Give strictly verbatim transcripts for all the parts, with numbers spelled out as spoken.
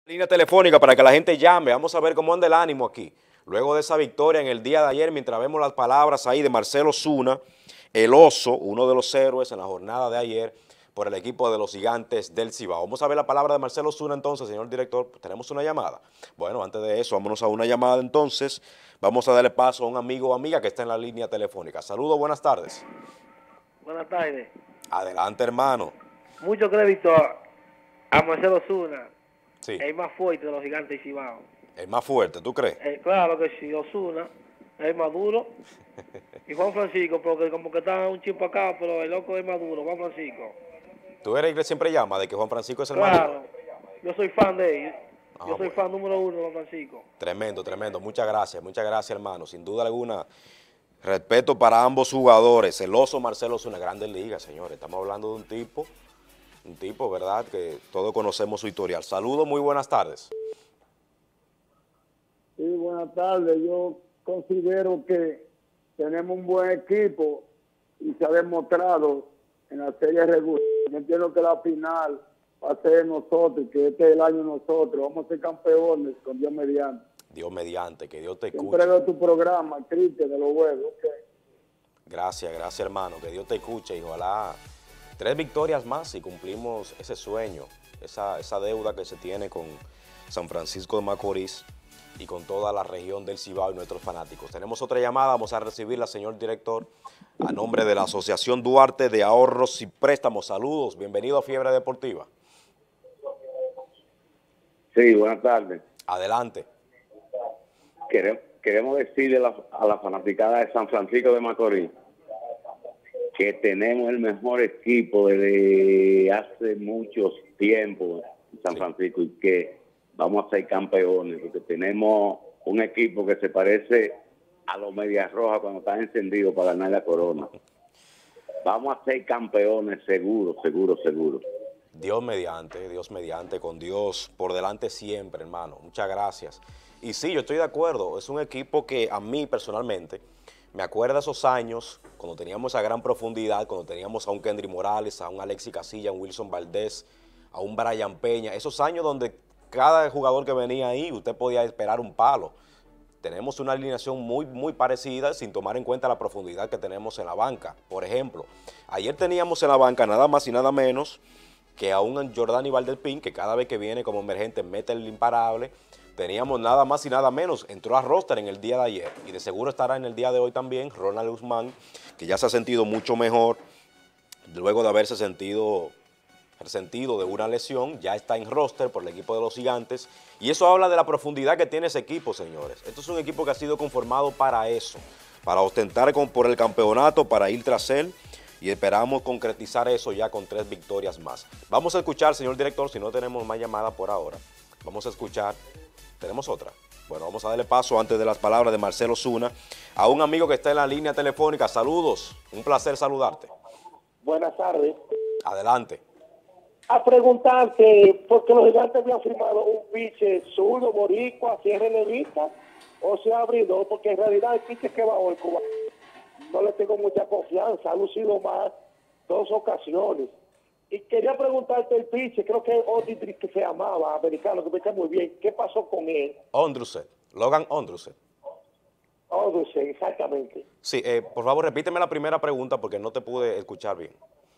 Línea telefónica para que la gente llame. Vamos a ver cómo anda el ánimo aquí. Luego de esa victoria en el día de ayer, mientras vemos las palabras ahí de Marcelo Zuna, el oso, uno de los héroes en la jornada de ayer, por el equipo de los Gigantes del Cibao. Vamos a ver la palabra de Marcelo Zuna entonces, señor director. Tenemos una llamada. Bueno, antes de eso, vámonos a una llamada entonces. Vamos a darle paso a un amigo o amiga que está en la línea telefónica. Saludos, buenas tardes. Buenas tardes. Adelante, hermano. Mucho crédito a, a Marcelo Zuna, Sí. el más fuerte de los Gigantes de Cibao. El más fuerte, ¿tú crees? Eh, claro que sí, Osuna es el más duro. Y Juan Francisco, porque como que está un chip acá, pero el loco es más duro, Juan Francisco. Tú eres el que siempre llama de que Juan Francisco es el más duro. Claro, yo soy fan de él. Ah, Yo soy bueno. fan número uno de Juan Francisco. Tremendo, tremendo. Muchas gracias, muchas gracias, hermano. Sin duda alguna, respeto para ambos jugadores. El oso Marcelo es una grande liga, señores. Estamos hablando de un tipo, un tipo, ¿verdad?, que todos conocemos su historial. Saludos, muy buenas tardes. Sí, buenas tardes. Yo considero que tenemos un buen equipo y se ha demostrado en la serie regular. Yo entiendo que la final va a ser de nosotros, que este es el año de nosotros. Vamos a ser campeones con Dios mediante. Dios mediante, que Dios te escuche. Siempre veo tu programa, Cristian, de los juegos. Okay. Gracias, gracias, hermano. Que Dios te escuche y ojalá tres victorias más y cumplimos ese sueño, esa, esa deuda que se tiene con San Francisco de Macorís y con toda la región del Cibao y nuestros fanáticos. Tenemos otra llamada, vamos a recibirla, señor director, a nombre de la Asociación Duarte de Ahorros y Préstamos. Saludos, bienvenido a Fiebre Deportiva. Sí, buenas tardes. Adelante. Queremos, queremos decirle a la, a la fanaticada de San Francisco de Macorís que tenemos el mejor equipo desde hace muchos tiempos en San Francisco y que vamos a ser campeones, porque tenemos un equipo que se parece a los Medias Rojas cuando están encendidos para ganar la corona. Vamos a ser campeones seguro, seguro, seguro. Dios mediante, Dios mediante, con Dios por delante siempre, hermano. Muchas gracias. Y sí, yo estoy de acuerdo, es un equipo que a mí personalmente me acuerda esos años cuando teníamos esa gran profundidad, cuando teníamos a un Kendry Morales, a un Alexis Casilla, a un Wilson Valdés, a un Brian Peña, esos años donde cada jugador que venía ahí usted podía esperar un palo. Tenemos una alineación muy, muy parecida sin tomar en cuenta la profundidad que tenemos en la banca. Por ejemplo, ayer teníamos en la banca nada más y nada menos que a un Jordani Valdespín, que cada vez que viene como emergente mete el imparable. Teníamos nada más y nada menos, entró a roster en el día de ayer y de seguro estará en el día de hoy también Ronald Guzmán, que ya se ha sentido mucho mejor luego de haberse sentido resentido de una lesión, ya está en roster por el equipo de los Gigantes y eso habla de la profundidad que tiene ese equipo, señores. Esto es un equipo que ha sido conformado para eso, para ostentar con, por el campeonato, para ir tras él y esperamos concretizar eso ya con tres victorias más. Vamos a escuchar, señor director, si no tenemos más llamadas por ahora, vamos a escuchar. ¿Tenemos otra? Bueno, vamos a darle paso antes de las palabras de Marcelo Zuna a un amigo que está en la línea telefónica. Saludos, un placer saludarte. Buenas tardes. Adelante. A preguntarte, ¿por qué los Gigantes habían firmado un pitcher zurdo, boricua, si es relevista o se abridor? Porque en realidad el pitcher que va hoy, Cuba, no le tengo mucha confianza, ha lucido más dos ocasiones. Y quería preguntarte el pitcher, creo que Odidri que se llamaba, americano, que me cae muy bien, ¿qué pasó con él? Ondruset, Logan Ondruset. Ondruset, exactamente. Sí, eh, por favor repíteme la primera pregunta porque no te pude escuchar bien.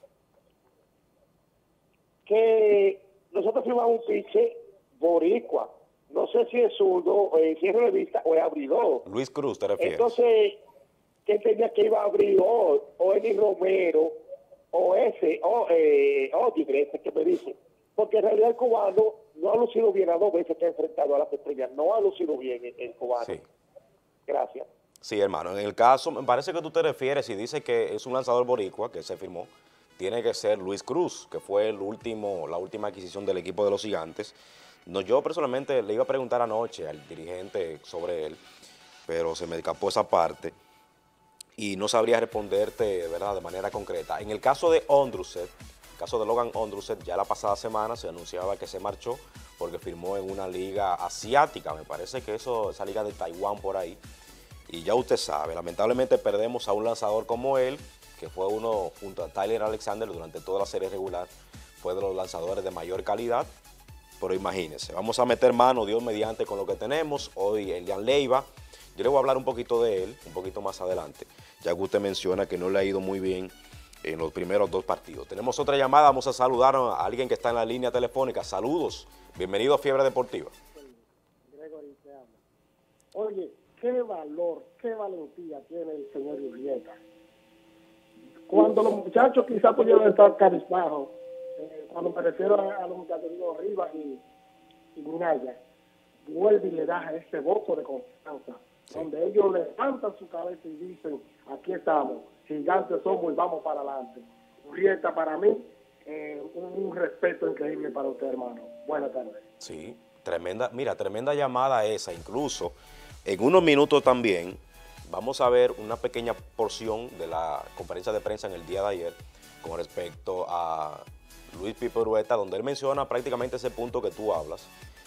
Que nosotros firmamos un pitcher boricua, no sé si es zurdo, eh, si es revista o es abridor. Luis Cruz, ¿te refieres? Entonces, ¿quién tenía que iba a abrir o, o Eli Romero? O ese, o eh, Odidre, ese que me dice, porque en realidad el cubano no ha lucido bien a dos veces que ha enfrentado a las estrellas, no ha lucido bien el, el cubano. Sí. Gracias. Sí, hermano, en el caso, me parece que tú te refieres y dice que es un lanzador boricua que se firmó, tiene que ser Luis Cruz, que fue el último, la última adquisición del equipo de los Gigantes. No, yo personalmente le iba a preguntar anoche al dirigente sobre él, pero se me escapó esa parte. Y no sabría responderte, de verdad, de manera concreta. En el caso de Ondruset, el caso de Logan Ondruset, ya la pasada semana se anunciaba que se marchó porque firmó en una liga asiática, me parece que eso, esa liga de Taiwán por ahí. Y ya usted sabe, lamentablemente perdemos a un lanzador como él, que fue uno junto a Tyler Alexander durante toda la serie regular, fue de los lanzadores de mayor calidad, pero imagínense, vamos a meter mano, Dios mediante, con lo que tenemos. Hoy Elian Leiva, yo le voy a hablar un poquito de él, un poquito más adelante, ya que usted menciona que no le ha ido muy bien en los primeros dos partidos. Tenemos otra llamada, vamos a saludar a alguien que está en la línea telefónica. Saludos, bienvenido a Fiebre Deportiva. Gregory te habla. Oye, qué valor, qué valentía tiene el señor Urrieta. Cuando los muchachos quizás pudieron estar cabizbajos, eh, cuando me refiero a, a los muchachos, digo, Rivas y, y Minaya, vuelve y le da ese voto de confianza, sí, donde ellos levantan su cabeza y dicen, aquí estamos, gigantes somos y vamos para adelante. Urrieta, para mí, eh, un, un respeto increíble para usted, hermano. Buenas tardes. Sí, tremenda, mira, tremenda llamada esa. Incluso en unos minutos también vamos a ver una pequeña porción de la conferencia de prensa en el día de ayer con respecto a Luis Pipe Urrueta, donde él menciona prácticamente ese punto que tú hablas,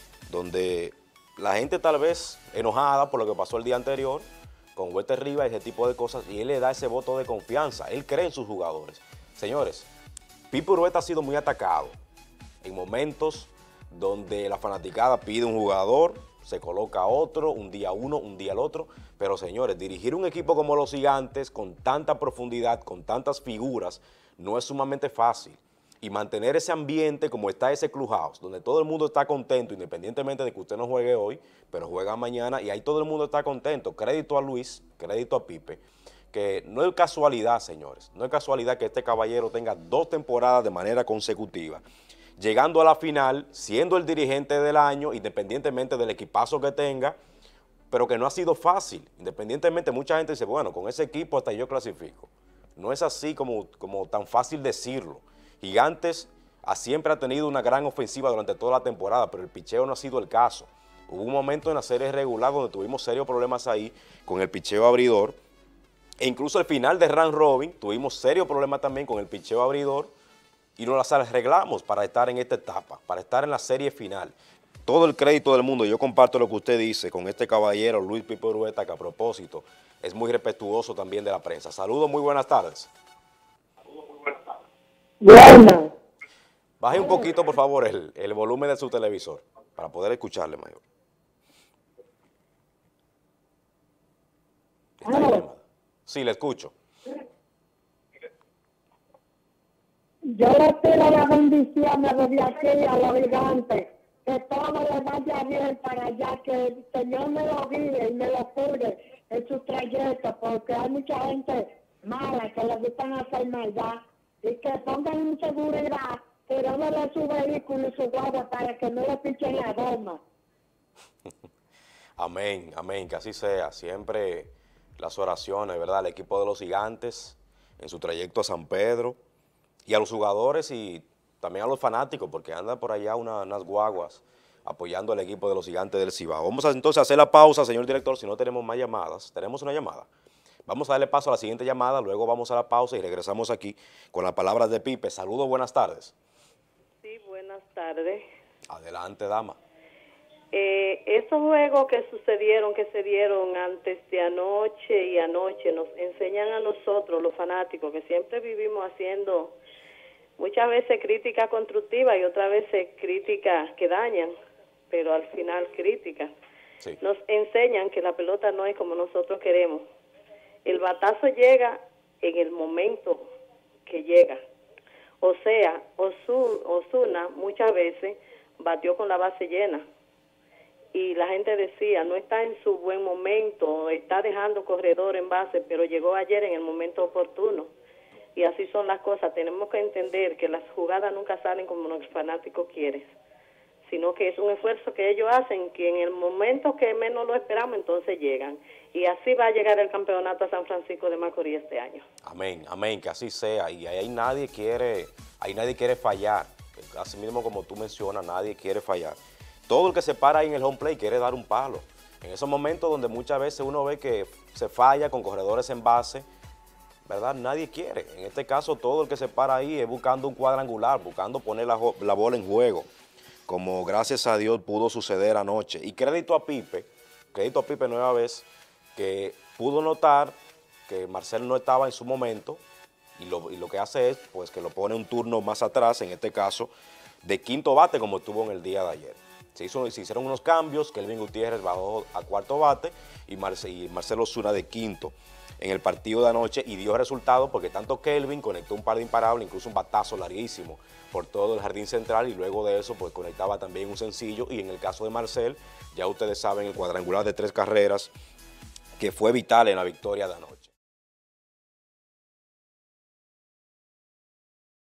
donde la gente tal vez enojada por lo que pasó el día anterior con Walter Rivas y ese tipo de cosas, y él le da ese voto de confianza, él cree en sus jugadores. Señores, Pipe Urrueta ha sido muy atacado en momentos donde la fanaticada pide un jugador, se coloca otro, un día uno, un día el otro, pero señores, dirigir un equipo como los Gigantes con tanta profundidad, con tantas figuras, no es sumamente fácil. Y mantener ese ambiente como está ese clubhouse, donde todo el mundo está contento, independientemente de que usted no juegue hoy, pero juega mañana, y ahí todo el mundo está contento. Crédito a Luis, crédito a Pipe, que no es casualidad, señores, no es casualidad que este caballero tenga dos temporadas de manera consecutiva, llegando a la final, siendo el dirigente del año, independientemente del equipazo que tenga, pero que no ha sido fácil. Independientemente, mucha gente dice, bueno, con ese equipo hasta yo clasifico. No es así como, como tan fácil decirlo. Gigantes ha, siempre ha tenido una gran ofensiva durante toda la temporada, pero el picheo no ha sido el caso. Hubo un momento en la serie regular donde tuvimos serios problemas ahí con el picheo abridor, e incluso al final de round robin tuvimos serios problemas también con el picheo abridor, y nos las arreglamos para estar en esta etapa, para estar en la serie final. Todo el crédito del mundo, yo comparto lo que usted dice con este caballero Luis Pipe Urrueta, que a propósito es muy respetuoso también de la prensa. Saludos, muy buenas tardes. Buenas. Baje un poquito, por favor, el, el volumen de su televisor, para poder escucharle mejor. ¿Está ahí, llamada? Sí, le escucho. Yo le pido la bendición desde aquí a los Gigantes, que todo le vaya bien para allá, que el Señor me lo guíe y me lo cuide en su trayecto, porque hay mucha gente mala que le gustan hacer maldad, y que pongan en seguridad, tirándole su vehículo y su guagua para que no le pichen la goma. Amén, amén, que así sea. Siempre las oraciones, ¿verdad? El equipo de los Gigantes en su trayecto a San Pedro, y a los jugadores y también a los fanáticos, porque andan por allá una, unas guaguas apoyando al equipo de los Gigantes del Cibao. Vamos a, entonces a hacer la pausa, señor director, si no tenemos más llamadas. Tenemos una llamada. Vamos a darle paso a la siguiente llamada, luego vamos a la pausa y regresamos aquí con las palabras de Pipe. Saludos, buenas tardes. Sí, buenas tardes. Adelante, dama. Eh, esos juegos que sucedieron, que se dieron antes de anoche y anoche, nos enseñan a nosotros, los fanáticos, que siempre vivimos haciendo muchas veces críticas constructivas y otras veces críticas que dañan, pero al final críticas. Sí. Nos enseñan que la pelota no es como nosotros queremos. El batazo llega en el momento que llega. O sea, Ozuna muchas veces batió con la base llena. Y la gente decía, no está en su buen momento, está dejando corredor en base, pero llegó ayer en el momento oportuno. Y así son las cosas. Tenemos que entender que las jugadas nunca salen como los fanáticos quieren, sino que es un esfuerzo que ellos hacen, que en el momento que menos lo esperamos, entonces llegan. Y así va a llegar el campeonato a San Francisco de Macorís este año. Amén, amén, que así sea. Y ahí nadie quiere, ahí nadie quiere fallar. Así mismo como tú mencionas, nadie quiere fallar. Todo el que se para ahí en el home play quiere dar un palo. En esos momentos donde muchas veces uno ve que se falla con corredores en base, ¿verdad? Nadie quiere. En este caso, todo el que se para ahí es buscando un cuadrangular, buscando poner la, la bola en juego, como gracias a Dios pudo suceder anoche. Y crédito a Pipe, crédito a Pipe nueva vez, que pudo notar que Marcel no estaba en su momento, y lo, y lo que hace es pues que lo pone un turno más atrás, en este caso de quinto bate como estuvo en el día de ayer. Se, hizo, se hicieron unos cambios, Kelvin Gutiérrez bajó a cuarto bate y, Marce, y Marcelo Osuna de quinto en el partido de anoche, y dio resultado porque tanto Kelvin conectó un par de imparables, incluso un batazo larguísimo por todo el jardín central, y luego de eso pues conectaba también un sencillo, y en el caso de Marcel, ya ustedes saben el cuadrangular de tres carreras que fue vital en la victoria de anoche.